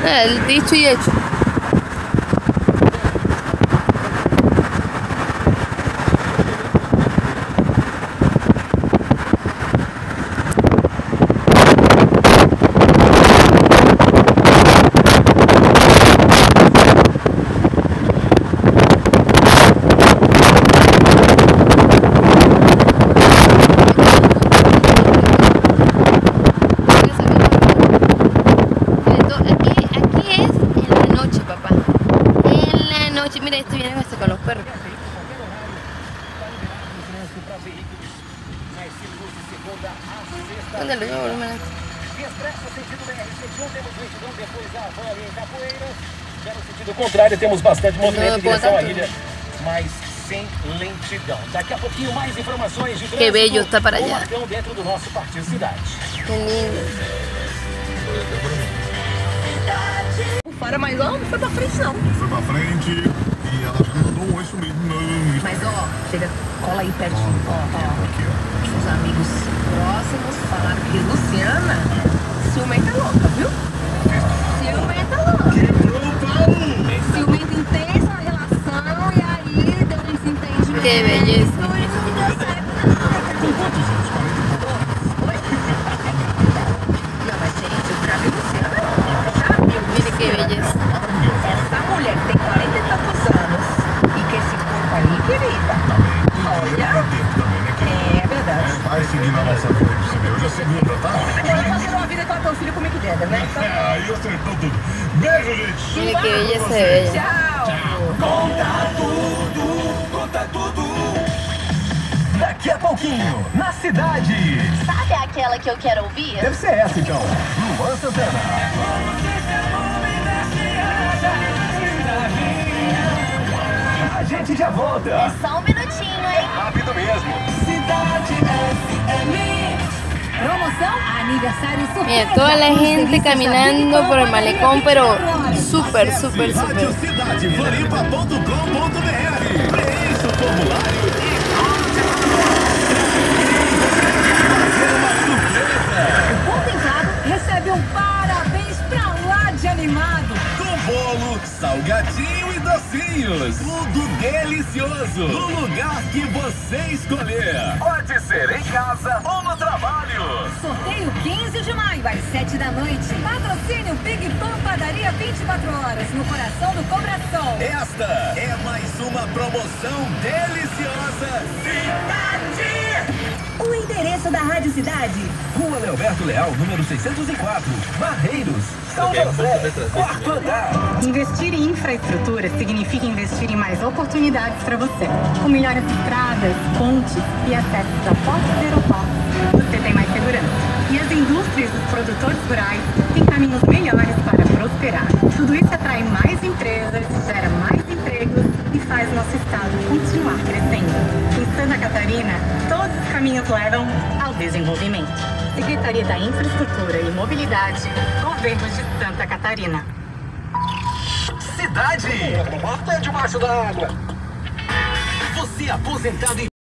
El dicho y hecho. Mira, esto viene hasta con los perros. ¿Dónde lo llevo, volumen? No contrário, temos bastante movimento em direção à ilha, mas sem lentidão. Daqui a pouquinho mais informações de trânsito. Que bello está para allá. Dentro do nosso Partido Cidade. Que lindo. Para mais não foi pra frente não. Foi pra frente e ela já mandou um oi sumido. Mas ó, chega, cola aí pertinho. Ó. Aqui, ó. Os amigos próximos falaram que Luciana ciumenta louca, viu? Ciumenta louca. Ciumenta intensa na relação e aí deu um desentendimento. Que beleza. Por isso que deu certo. Com quantos anos? 40 Oi? Não, mas gente, eu gravei Luciana. Mire que belleza. Essa mulher que tem 40 e tantos anos e que esse corpo aí, querida. Olha. É verdade. Vai seguindo a nossa vida pra você ver. Hoje é segunda, tá? Ela fazendo uma vida com a teu filho com o Mick Jagger, né? Então... Aí acertou tudo. Beijo, gente. Mire que belleza de ella. Tchau. Conta tudo. Daqui a pouquinho, na cidade. Sabe aquela que eu quero ouvir? Deve ser essa, então. Luan Santana. A gente já volta. É só um minutinho, hein? Rápido mesmo. Cidade FM. Promoción aniversario super. Mira, toda la gente caminando por el malecón, pero súper. Cidadefloripa.com.br. Preencha o formulário e O contemplado recebe um parabéns pra lá de animado. com bolo, salgadinho e docinhos. Tudo delicioso. No lugar que você escolher. Pode ser em casa ou no trabalho. Sorteio 15 de maio, às 7 da noite. Patrocínio Big Pan Padaria 24 horas, no coração do Cobração. Esta é mais uma promoção deliciosa. Cidade! O endereço da Rádio Cidade: Rua Leoberto Leal, número 604, Barreiros, São José, quarto andar. Investir em infraestrutura significa investir em mais oportunidades para você. Com melhores estradas, pontes e acessos a portos e aeroportos, você tem mais segurança. E as indústrias dos produtores rurais têm caminhos melhores para prosperar. Tudo isso atrai mais empresas, gera mais empregos e faz nosso estado continuar crescendo. Em Santa Catarina, todos os caminhos levam ao desenvolvimento. Secretaria da Infraestrutura e Mobilidade, Governo de Santa Catarina. Cidade! Até debaixo da água. Você aposentado em